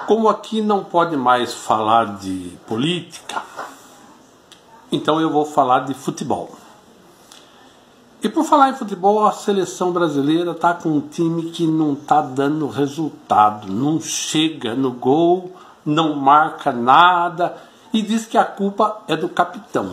Como aqui não pode mais falar de política, então eu vou falar de futebol. E por falar em futebol, a seleção brasileira está com um time que não está dando resultado, não chega no gol, não marca nada e diz que a culpa é do capitão.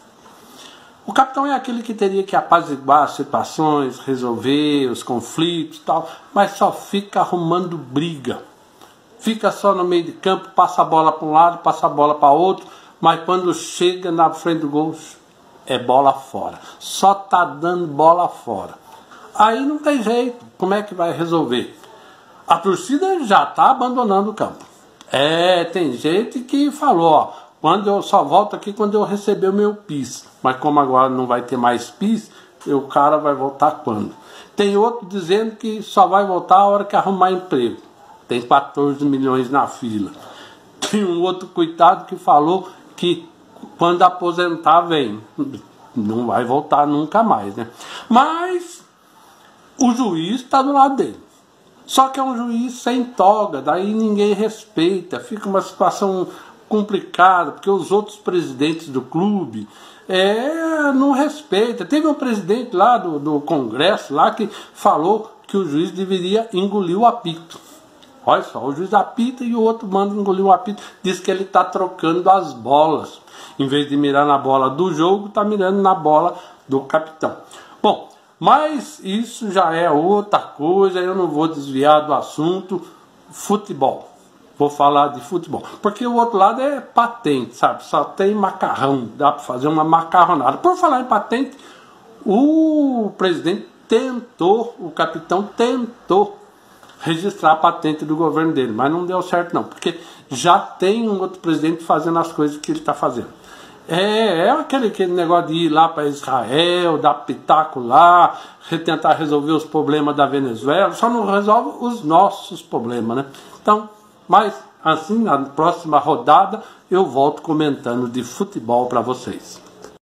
O capitão é aquele que teria que apaziguar as situações, resolver os conflitos e tal, mas só fica arrumando briga. Fica só no meio de campo, passa a bola para um lado, passa a bola para outro, mas quando chega na frente do gol, é bola fora. Só tá dando bola fora. Aí não tem jeito. Como é que vai resolver? A torcida já está abandonando o campo. Tem gente que falou, ó, quando eu só volto aqui quando eu receber o meu PIS. Mas como agora não vai ter mais PIS, o cara vai voltar quando? Tem outro dizendo que só vai voltar a hora que arrumar emprego. Tem 14 milhões na fila. Tem um outro coitado que falou que quando aposentar vem. Não vai voltar nunca mais, né? Mas o juiz está do lado dele. Só que é um juiz sem toga, daí ninguém respeita. Fica uma situação complicada, porque os outros presidentes do clube não respeitam. Teve um presidente lá do Congresso lá que falou que o juiz deveria engolir o apito. Olha só, o juiz apita e o outro manda engolir o apito. Diz que ele está trocando as bolas. Em vez de mirar na bola do jogo, está mirando na bola do capitão. Bom, mas isso já é outra coisa. Eu não vou desviar do assunto futebol. Vou falar de futebol. Porque o outro lado é patente, sabe? Só tem macarrão. Dá para fazer uma macarronada. Por falar em patente, o presidente tentou, o capitão tentou registrar a patente do governo dele, mas não deu certo não, porque já tem um outro presidente fazendo as coisas que ele está fazendo. Aquele negócio de ir lá para Israel, dar pitaco lá, tentar resolver os problemas da Venezuela, só não resolve os nossos problemas, né? Então, mas assim, na próxima rodada, eu volto comentando de futebol para vocês.